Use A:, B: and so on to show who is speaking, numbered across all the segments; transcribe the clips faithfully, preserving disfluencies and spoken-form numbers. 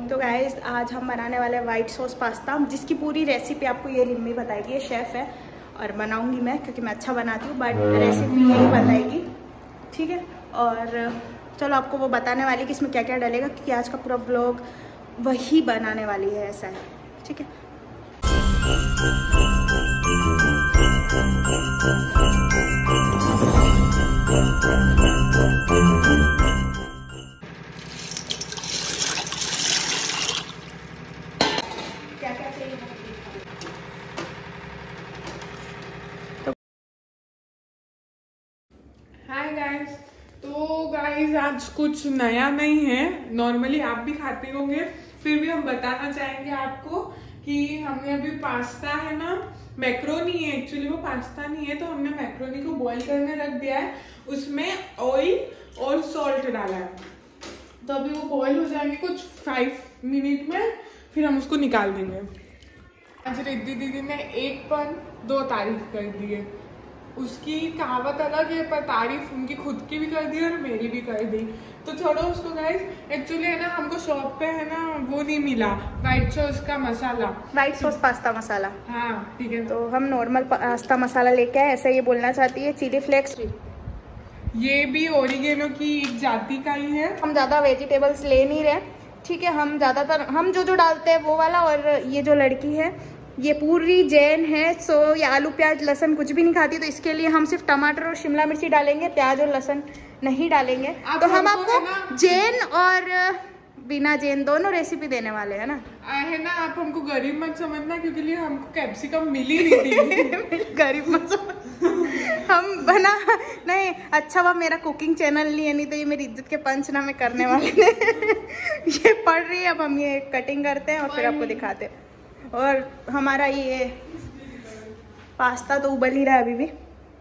A: तो गाइस आज हम बनाने वाले हैं वाइट सॉस पास्ता, जिसकी पूरी रेसिपी आपको ये रिम्मी बताएगी। ये शेफ़ है और बनाऊंगी मैं क्योंकि मैं अच्छा बनाती हूँ, बट रेसिपी यही बताएगी, ठीक है। और चलो आपको वो बताने वाली कि इसमें क्या क्या डलेगा, क्योंकि आज का पूरा व्लॉग वही बनाने वाली है, ऐसा है, ठीक है।
B: हाय गाइस, तो गाइस आज कुछ नया नहीं है, नॉर्मली आप भी खाते होंगे, फिर भी हम बताना चाहेंगे आपको कि हमने अभी पास्ता है ना, मैक्रोनी है एक्चुअली, वो पास्ता नहीं है, तो हमने मैक्रोनी को बॉईल करने रख दिया है, उसमें ऑयल और सॉल्ट डाला है। तो अभी वो बॉईल हो जाएंगे कुछ फाइव मिनट में, फिर हम उसको निकाल देंगे। आज रिद्धि दीदी ने एक पर दो तारीफ कर दी है, उसकी कहावत अलग है पर तारीफ उनकी खुद की भी कर दी और मेरी भी कर दी, तो छोड़ो उसको गाइस। एक्चुअली है ना, हमको शॉप पे है ना वो नहीं मिला व्हाइट सॉस का मसाला,
A: व्हाइट सॉस पास्ता मसाला।
B: हाँ ठीक है,
A: तो हम नॉर्मल पास्ता मसाला लेके आए, ऐसा ये बोलना चाहती है। चिली फ्लेक्स,
B: ये भी ओरिगेनो की एक जाति का ही है।
A: हम ज्यादा वेजिटेबल्स ले नहीं रहे, ठीक है। हम ज्यादातर हम जो जो डालते हैं वो वाला, और ये जो लड़की है ये पूरी जैन है, सो ये आलू प्याज लहसुन कुछ भी नहीं खाती, तो इसके लिए हम सिर्फ टमाटर और शिमला मिर्ची डालेंगे, प्याज और लहसुन नहीं डालेंगे। तो हम आपको जैन और बिना जैन दोनों रेसिपी देने वाले हैं ना,
B: है ना। आप हमको गरीब मत समझना, क्योंकि लिए हमको कैप्सिकम मिल ही नहीं थी।
A: गरीब मत समझ, हम बना नहीं। अच्छा हुआ मेरा कुकिंग चैनल नहीं है, नहीं तो ये मेरी इज्जत के पंचनामे करने वाले ने। ये पढ़ रही है, अब हम ये कटिंग करते हैं और फिर आपको दिखाते हैं। और हमारा ये पास्ता तो उबल ही रहा है अभी भी।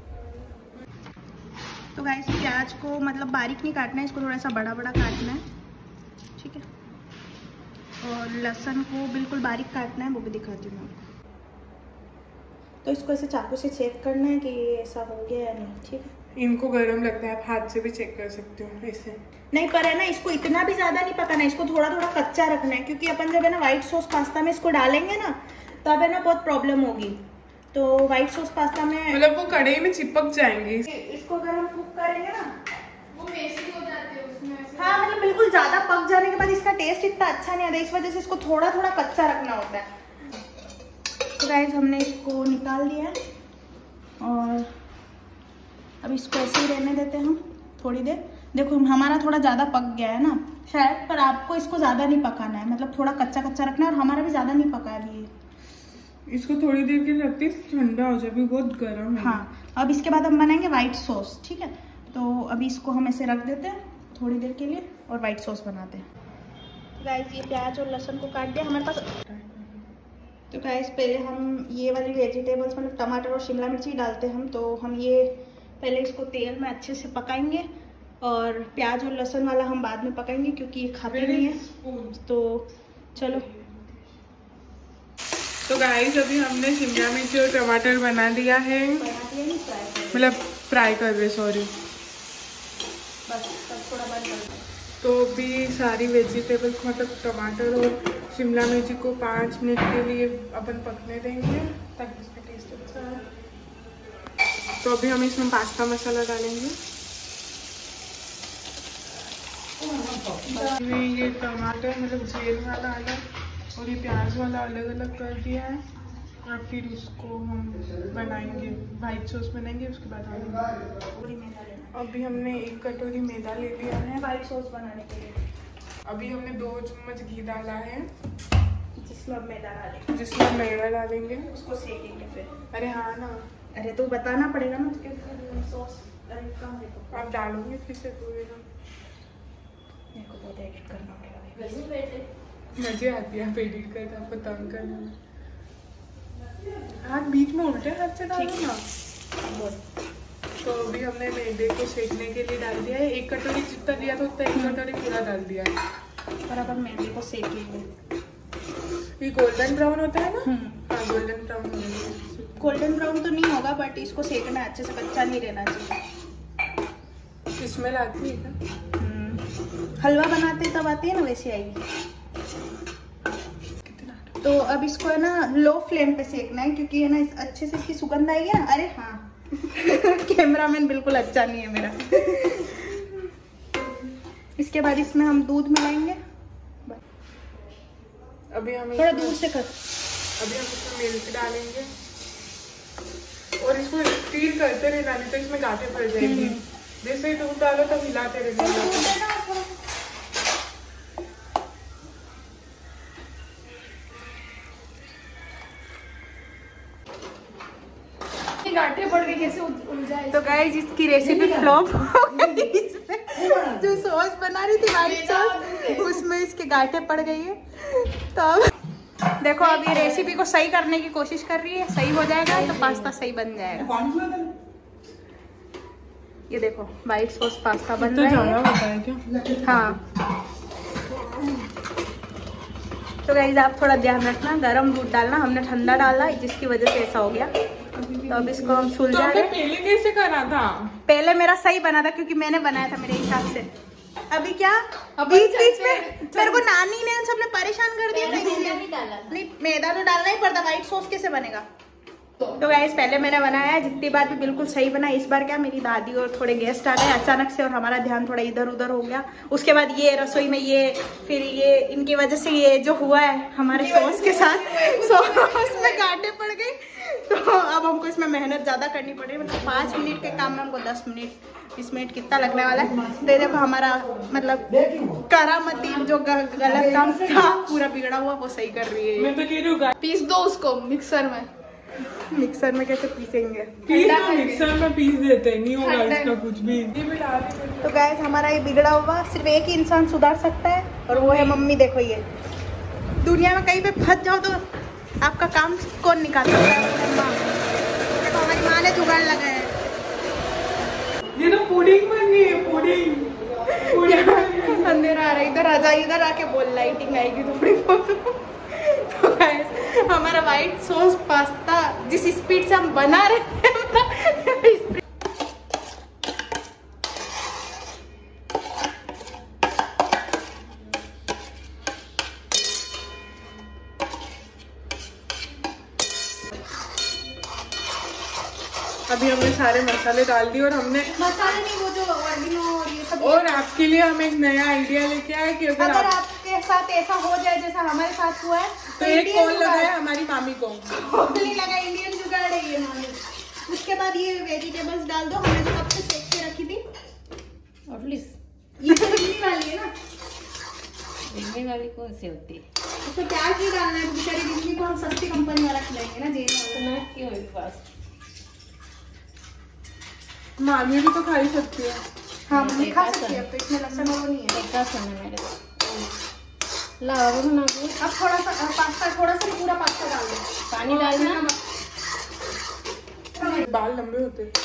A: तो गाइस प्याज को मतलब बारीक नहीं काटना है, इसको थोड़ा सा बड़ा बड़ा काटना है, ठीक है। और लहसुन को बिल्कुल बारीक काटना है, वो भी दिखाती हूँ आपको। तो इसको ऐसे चाकू से चेक करना है कि ये ऐसा हो गया या नहीं, ठीक है।
B: इनको गरम लगता है, आप हाथ से भी चेक कर सकते हो ऐसे।
A: नहीं पर है ना, इसको इतना भी ज्यादा नहीं पकाना है, इसको थोड़ा थोड़ा कच्चा रखना है, क्योंकि अपन जब है ना व्हाइट सॉस पास्ता में इसको डालेंगे ना, तब है ना बहुत प्रॉब्लम होगी। तो व्हाइट सॉस पास्ता में
B: मतलब वो कढ़ाई में चिपक जाएंगे,
A: इसको अगर हम कुक करेंगे ना वो टेस्टी हो जाते हैं उसमें। हाँ मतलब बिल्कुल ज्यादा पक जाने के बाद इसका टेस्ट इतना अच्छा नहीं आता, इस वजह से इसको थोड़ा थोड़ा कच्चा रखना होता है। तो गाइस हमने इसको निकाल दिया है और अब इसको ऐसे ही रहने देते हैं हम थोड़ी देर। देखो हमारा थोड़ा ज़्यादा पक गया है ना शायद, पर आपको इसको ज़्यादा नहीं पकाना है, मतलब थोड़ा कच्चा कच्चा रखना है, और हमारा भी ज़्यादा नहीं पका है अभी।
B: इसको थोड़ी देर के लिए रखते हैं, ठंडा हो जाए, बहुत गर्म है।
A: हाँ अब इसके बाद हम बनाएंगे व्हाइट सॉस, ठीक है। तो अभी इसको हम ऐसे रख देते हैं थोड़ी देर के लिए और व्हाइट सॉस बनाते हैं। गाइस ये प्याज और लहसुन को काट दिया हमारे पास। तो गाइस पहले हम ये वाली वेजिटेबल्स मतलब टमाटर और शिमला मिर्ची डालते हैं हम, तो हम ये पहले इसको तेल में अच्छे से पकाएंगे, और प्याज और लहसुन वाला हम बाद में पकाएंगे क्योंकि ये खाते नहीं है। तो चलो।
B: तो गाइस अभी हमने शिमला मिर्च और टमाटर बना दिया है, मतलब फ्राई कर रहे, सॉरी,
A: बस थोड़ा बंद।
B: तो भी सारी वेजिटेबल्स मतलब टमाटर और शिमला मिर्ची को पाँच मिनट के लिए अपन पकने देंगे ताकि इसका टेस्ट अच्छा है। तो अभी हम इसमें पास्ता मसाला डालेंगे। ये टमाटर मतलब जेल वाला अलग और ये प्याज वाला अलग अलग कर दिया है, और फिर उसको हम बनाएंगे, व्हाइट सॉस बनाएंगे, उसके बाद हम अभी हमने एक कटोरी मैदा ले लिया है
A: व्हाइट सॉस बनाने के लिए।
B: अभी हमने दो चम्मच घी डाला है,
A: जिसमें अब मैदा डालेंगे,
B: जिसमें मैदा डालेंगे,
A: उसको सेकेंगे फिर।
B: अरे हाँ ना,
A: अरे तो बताना पड़ेगा ना उसके सॉस। अरे कहाँ देखो
B: आप डालोगे फिर से पूरे ना,
A: मेरे को बहुत एडिट करना पड़ेगा,
B: मजे आती है आप एडिट करके, आपको तंग करने में। हाथ बीच में उल्टे हाथ से डालो ना। तो अभी हमने मैदे को सेकने के लिए डाल दिया है, एक कटोरी जितना लिया था उतना एक कटोरी पूरा डाल दिया है।
A: और अब हम मैदे को सेकेंगे।
B: ये गोल्डन ब्राउन होता है ना, हाँ गोल्डन ब्राउन होगा।
A: गोल्डन ब्राउन तो नहीं होगा, बट इसको सेकना अच्छे से, कच्चा नहीं रहना चाहिए।
B: स्मेल आती है क्या?
A: हलवा बनाते तब आती है ना, वैसे आएगी। तो अब इसको है ना लो फ्लेम पे सेकना है, क्योंकि है ना इस अच्छे से इसकी सुगंध आएगी ना। अरे हाँ कैमरामैन बिल्कुल अच्छा नहीं है मेरा। इसके बाद इसमें हम दूध मिलाएंगे।
B: अभी हम
A: थोड़ा दूर से कर।
B: अभी हम इसमें मिल्क डालेंगे और इसको स्टीर करते रहना, नहीं तो इसमें गांठें पड़ जाएगी। जैसे ही दूध डालो तब हिलाते रहना।
A: गांठे पड़ गई, कैसे उलझाए। तो गाइस इसकी रेसिपी फ्लॉप हो गई। इसमें जो सॉस बना रही थी व्हाइट सॉस, उसमें इसके गांठे पड़ गई है। तो अब देखो, अब ये रेसिपी को सही करने की कोशिश कर रही है। सही हो जाएगा तो पास्ता सही बन जाएगा। ये देखो व्हाइट सॉस पास्ता बन रहा है क्या? हाँ। तो गाइस आप थोड़ा ध्यान रखना, गरम दूध डालना। हमने ठंडा डाला जिसकी वजह से ऐसा हो गया। तो अब इसको हम सुलझा रहे।
B: तो पहले कैसे करा था?
A: पहले मेरा सही बना था क्योंकि मैंने बनाया था मेरे हिसाब से। अभी क्या बीच बीच में मेरे को नानी ने सबने परेशान कर दिया था, इसलिए नहीं, मैदा तो डालना ही पड़ता। व्हाइट सॉस कैसे बनेगा? तो गाइस पहले मैंने बनाया है, जितनी बार भी बिल्कुल सही बना। इस बार क्या मेरी दादी और थोड़े गेस्ट आ गए अचानक से और हमारा ध्यान थोड़ा इधर उधर हो गया। उसके बाद ये रसोई में ये, फिर ये, इनकी वजह से ये जो हुआ है हमारे सॉस के साथ, सॉस में कांटे पड़ गए। तो अब हमको इसमें मेहनत ज्यादा करनी पड़ रही है। मतलब पाँच मिनट के काम में हमको दस मिनट बीस मिनट कितना लगने वाला है। तो देखो हमारा मतलब करामती जो गलत काम था पूरा बिगड़ा हुआ वो सही कर रही है।
B: मैं तो कह रही हूँ
A: पीस दो उसको मिक्सर में। मिक्सर में कैसे पीसेंगे?
B: मिक्सर में पीस देते हैं, नहीं होगा इसका कुछ भी।
A: तो गाइस हमारा ये बिगड़ा हुआ सिर्फ एक ही इंसान सुधार सकता है और वो है मम्मी। देखो ये दुनिया में कहीं पे फंस जाओ तो आपका काम कौन निकाल सकता है? माँ। देखो हमारी माँ ने जुगाड़ लगाया है।
B: ये तो पुडिंग बन गई है, पुडिंग। पुडिंग
A: अंधेरा आ रहा है, इधर आ जा, इधर आके बोल, लाइटिंग आएगी थोड़ी बहुत। तो गाइस हमारा व्हाइट सॉस पास्ता जिस स्पीड से हम बना रहे हैं
B: अभी हमने सारे मसाले डाल दिए और हमने
A: मसाले नहीं, वो जो ऑर्गेनो और ये सब।
B: और आपके लिए हम एक नया आइडिया लेके आए कि अगर,
A: अगर
B: आप...
A: आपके साथ ऐसा हो जाए जैसा हमारे साथ हुआ है
B: तो एक कॉल लगाया हमारी मामी को।
A: नहीं लगा, इंडियन जुगाड़ है ये मामी। उसके बाद ये वेजिटेबल्स डाल दो, हमने जो कब से सेक के रखी थी। और प्लीज ये तो बिजली वाली है ना?
C: बिजली वाली कौन सी होती है?
A: उसको प्याज नहीं डालना है, बेचारी बिजली को हम सस्ती कंपनी वाला खिलाएंगे ना। जेल
C: वाला क्यों है पास?
B: मामी भी तो खा ही सकती है।
A: हाँ मम्मी खा सकती है, अब तो इसमें लहसुन वो नहीं है।
C: देखा सुना मेरे को। लाओ बना दो।
A: अब थोड़ा सा पास्ता, थोड़ा सा पूरा पास्ता डाल दो।
C: पानी डालना।
B: बाल लंबे होते हैं।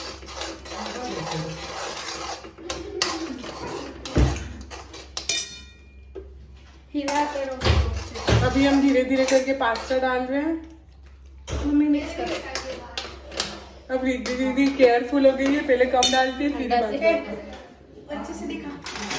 A: हिला करो।
B: अभी हम धीरे धीरे करके पास्ता डाल रहे हैं।
A: मम्मी मिक्स करो।
B: अब रिद्धि दीदी केयरफुल हो गई है, पहले कम डालती है फिर डालती है।
A: अच्छे से दिखा।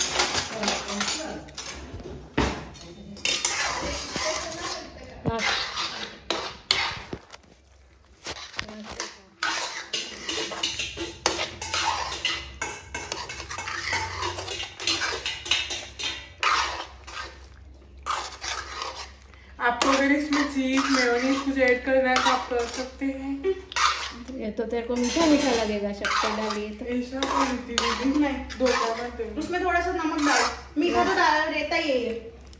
B: आपको अगर इसमें चीज मेयोनीज कुछ ऐड करना है तो आप कर सकते हैं।
C: ये तो तेरे को मीठा मीठा लगेगा शक्कर डालिए तो।
B: ऐसा तो रिद्धि दीदी नहीं, दो टमाटर
A: उसमें थोड़ा सा नमक डालो। मीठा तो डाल रहता ही है ये।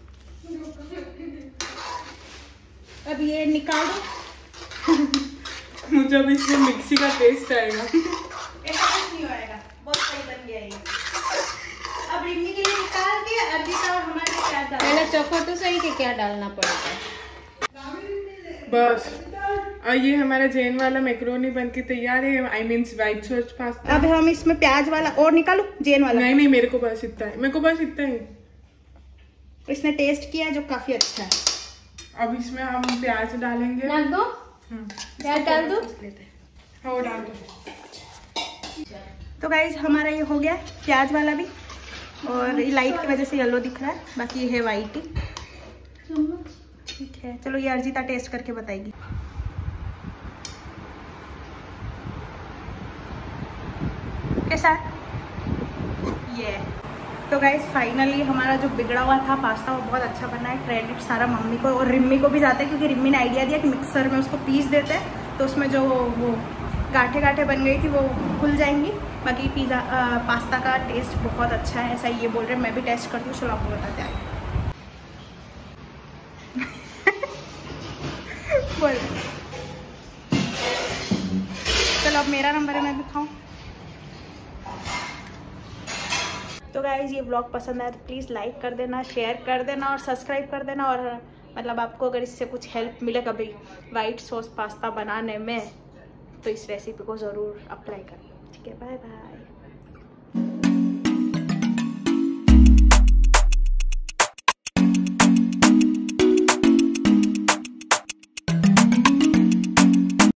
A: अब ये निकाल दो।
B: मुझे अब इसमें मिक्सी का टेस्ट आएगा।
A: ऐसा कुछ नहीं होएगा, बहुत सही बन गया ये। अब रिद्धि के लिए निकाल के अर्पिता और हमारे लिए प्याज डाल।
C: पहले चखो तो सही कि क्या डालना पड़ता है।
B: बस और ये हमारा जैन वाला मैक्रोनी बनके तैयार है। I mean white sauce pasta.
A: अब हम इसमें प्याज वाला और निकालो, जैन वाला।
B: नहीं नहीं, मेरे को बस इतना है, मेरे को बस इतना ही।
A: इसने टेस्ट किया है जो काफी अच्छा है।
B: अब इसमें हम प्याज डालेंगे।
C: डाल दो। प्याज डाल दो।
B: हाँ डाल दो।
A: तो गाइज हमारा ये हो गया प्याज वाला भी, और लाइट की वजह से येलो दिख रहा है, बाकी ये है वाइट ही। ठीक है। है। चलो ये अर्जिता टेस्ट करके बताएगी। कैसा है ये? तो गाइस फाइनली हमारा जो बिगड़ा हुआ था पास्ता वो बहुत अच्छा बना है। क्रेडिट सारा मम्मी को और रिम्मी को भी जाता है, क्योंकि रिम्मी ने आइडिया दिया कि मिक्सर में उसको पीस देते हैं तो उसमें जो वो गांठे गांठे बन गई थी वो खुल जाएंगी। बाकी पिज़्ज़ा पास्ता का टेस्ट बहुत अच्छा है, ऐसा ये बोल रहे हैं। मैं भी टेस्ट करती हूँ, चलो आपको बताते हैं। बोल चलो अब मेरा नंबर है, मैं भी खाऊँ। तो गाइज ये व्लॉग पसंद आया तो प्लीज़ लाइक कर देना, शेयर कर देना और सब्सक्राइब कर देना। और मतलब आपको अगर इससे कुछ हेल्प मिले कभी वाइट सॉस पास्ता बनाने में तो इस रेसिपी को ज़रूर अप्लाई करना। ठीक है, बाय बाय।